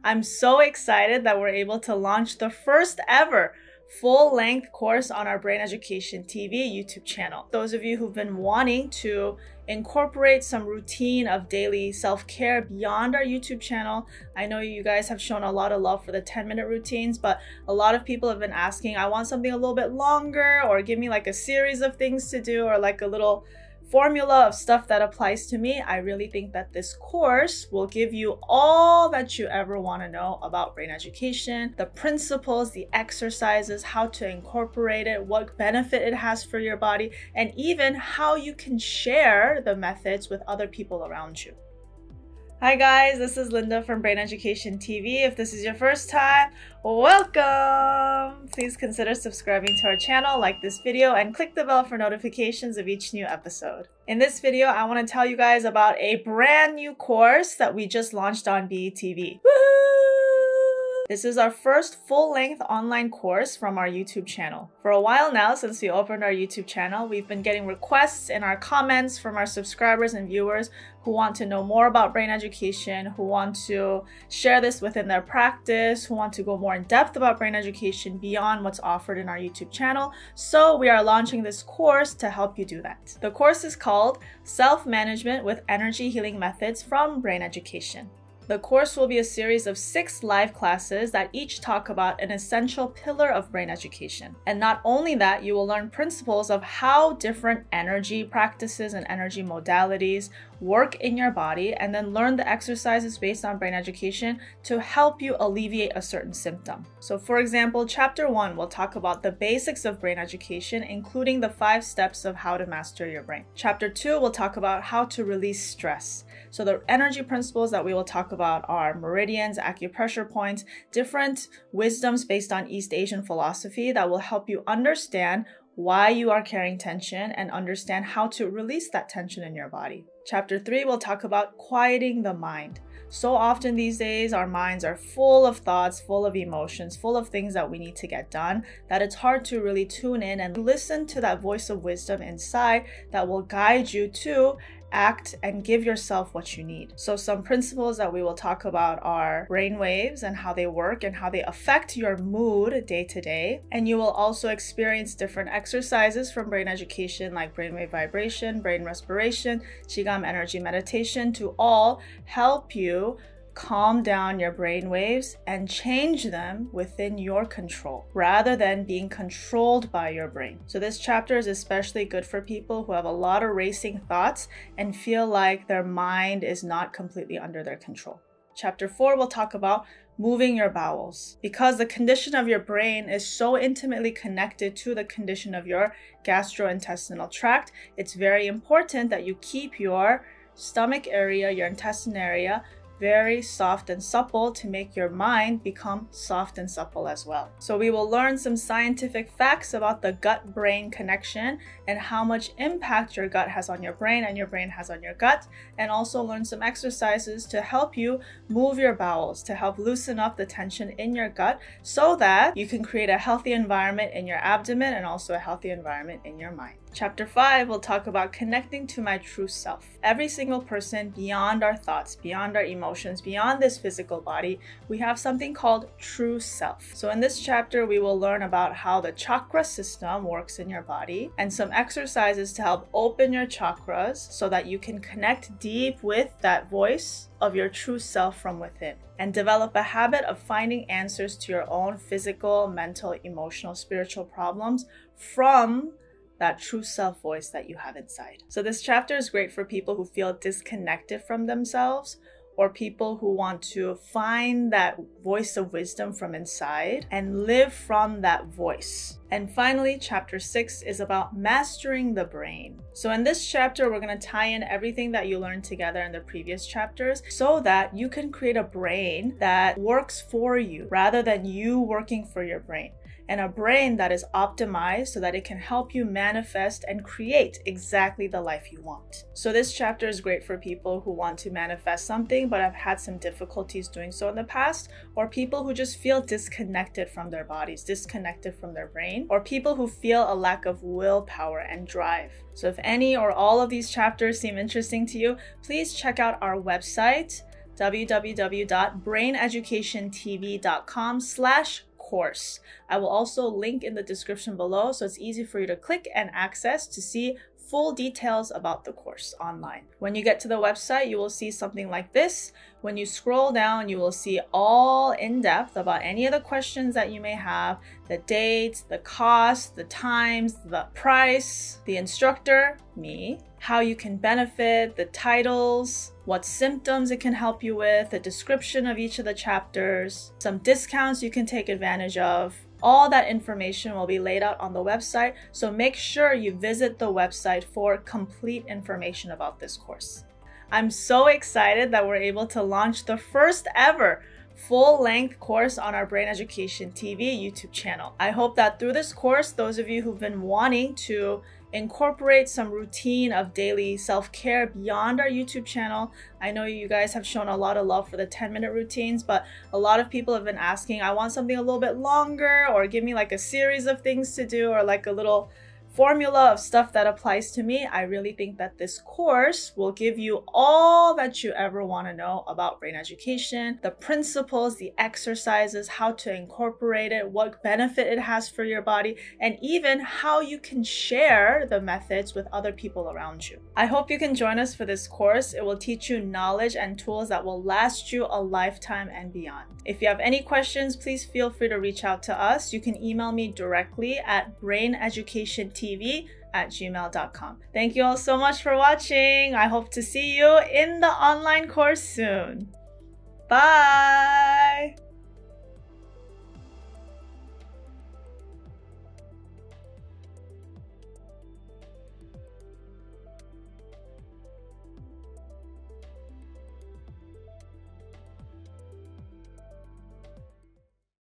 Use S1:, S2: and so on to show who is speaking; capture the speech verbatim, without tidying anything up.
S1: I'm so excited that we're able to launch the first ever full-length course on our Brain Education T V YouTube channel. Those of you who've been wanting to incorporate some routine of daily self-care beyond our YouTube channel, I know you guys have shown a lot of love for the ten minute routines, but a lot of people have been asking, I want something a little bit longer, or give me like a series of things to do, or like a little formula of stuff that applies to me. I really think that this course will give you all that you ever want to know about brain education, the principles, the exercises, how to incorporate it, what benefit it has for your body, and even how you can share the methods with other people around you. Hi guys, this is Linda from Brain Education T V. If this is your first time, welcome! Please consider subscribing to our channel, like this video, and click the bell for notifications of each new episode. In this video, I want to tell you guys about a brand new course that we just launched on B E T V. This is our first full-length online course from our YouTube channel. For a while now, since we opened our YouTube channel, we've been getting requests in our comments from our subscribers and viewers who want to know more about brain education, who want to share this within their practice, who want to go more in depth about brain education beyond what's offered in our YouTube channel. So we are launching this course to help you do that. The course is called Self-Management with Energy Healing Methods from Brain Education. The course will be a series of six live classes that each talk about an essential pillar of brain education. And not only that, you will learn principles of how different energy practices and energy modalities work in your body, and then learn the exercises based on brain education to help you alleviate a certain symptom. So for example, chapter one will talk about the basics of brain education, including the five steps of how to master your brain. Chapter two will talk about how to release stress. So the energy principles that we will talk about are meridians, acupressure points, different wisdoms based on East Asian philosophy that will help you understand why you are carrying tension and understand how to release that tension in your body. Chapter three will talk about quieting the mind. So often these days, our minds are full of thoughts, full of emotions, full of things that we need to get done, that it's hard to really tune in and listen to that voice of wisdom inside that will guide you to act and give yourself what you need. So some principles that we will talk about are brain waves and how they work and how they affect your mood day to day. And you will also experience different exercises from brain education like brainwave vibration, brain respiration, Qigong energy meditation to all help you calm down your brain waves and change them within your control rather than being controlled by your brain. So this chapter is especially good for people who have a lot of racing thoughts and feel like their mind is not completely under their control. Chapter four will talk about moving your bowels. Because the condition of your brain is so intimately connected to the condition of your gastrointestinal tract, it's very important that you keep your stomach area, your intestine area, very soft and supple to make your mind become soft and supple as well. So we will learn some scientific facts about the gut-brain connection and how much impact your gut has on your brain and your brain has on your gut, and also learn some exercises to help you move your bowels, to help loosen up the tension in your gut so that you can create a healthy environment in your abdomen and also a healthy environment in your mind. Chapter five will talk about connecting to my true self. Every single person, beyond our thoughts, beyond our emotions, beyond this physical body, we have something called true self. So in this chapter, we will learn about how the chakra system works in your body and some exercises to help open your chakras so that you can connect deep with that voice of your true self from within and develop a habit of finding answers to your own physical, mental, emotional, spiritual problems from that true self voice that you have inside. So this chapter is great for people who feel disconnected from themselves, or people who want to find that voice of wisdom from inside and live from that voice. And finally, chapter six is about mastering the brain. So in this chapter, we're going to tie in everything that you learned together in the previous chapters so that you can create a brain that works for you rather than you working for your brain. And a brain that is optimized so that it can help you manifest and create exactly the life you want. So this chapter is great for people who want to manifest something but have had some difficulties doing so in the past, or people who just feel disconnected from their bodies, disconnected from their brain, or people who feel a lack of willpower and drive. So if any or all of these chapters seem interesting to you, please check out our website, w w w dot brain education t v dot com slash course. I will also link in the description below so it's easy for you to click and access to see full details about the course online. When you get to the website, you will see something like this. When you scroll down, you will see all in depth about any of the questions that you may have, the dates, the cost, the times, the price, the instructor, me, how you can benefit, the titles, what symptoms it can help you with, a description of each of the chapters, some discounts you can take advantage of. All that information will be laid out on the website, so make sure you visit the website for complete information about this course. I'm so excited that we're able to launch the first ever full-length course on our Brain Education T V YouTube channel. I hope that through this course, those of you who've been wanting to incorporate some routine of daily self-care beyond our YouTube channel. I know you guys have shown a lot of love for the ten minute routines, but a lot of people have been asking, I want something a little bit longer, or give me like a series of things to do, or like a little formula of stuff that applies to me. I really think that this course will give you all that you ever want to know about brain education, the principles, the exercises, how to incorporate it, what benefit it has for your body, and even how you can share the methods with other people around you. I hope you can join us for this course. It will teach you knowledge and tools that will last you a lifetime and beyond. If you have any questions, please feel free to reach out to us. You can email me directly at brain education t v at gmail dot com. Thank you all so much for watching. I hope to see you in the online course soon. Bye!